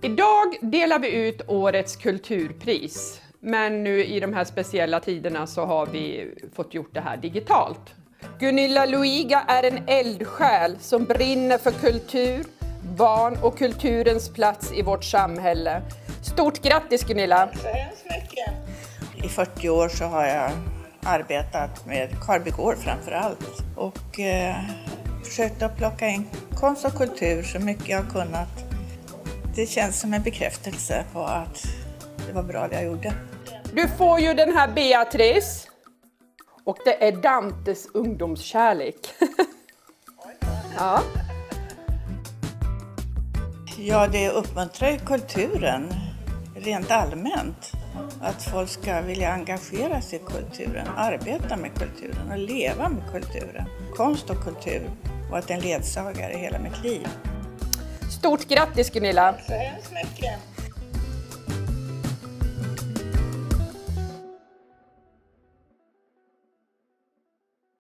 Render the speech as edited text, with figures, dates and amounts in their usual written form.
Idag delar vi ut årets kulturpris, men nu i de här speciella tiderna så har vi fått gjort det här digitalt. Gunilla Luiga är en eldsjäl som brinner för kultur, barn och kulturens plats i vårt samhälle. Stort grattis Gunilla! Tack så hemskt mycket! I 40 år så har jag arbetat med Karl Bygård framför allt och försökt att plocka in konst och kultur så mycket jag har kunnat. Det känns som en bekräftelse på att det var bra det jag gjorde. Du får ju den här Beatrice och det är Dantes ungdomskärlek. Ja. Ja, det uppmuntrar ju kulturen rent allmänt. Att folk ska vilja engagera sig i kulturen, arbeta med kulturen och leva med kulturen. Konst och kultur och att en ledsagare i hela mitt liv. Stort grattis Gunilla! Tack så hemskt mycket!